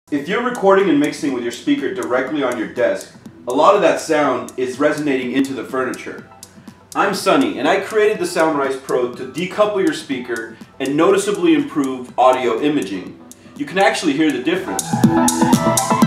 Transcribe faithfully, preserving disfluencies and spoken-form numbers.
If you're recording and mixing with your speaker directly on your desk, a lot of that sound is resonating into the furniture. I'm Sunny, and I created the Soundrise Pro to decouple your speaker and noticeably improve audio imaging. You can actually hear the difference.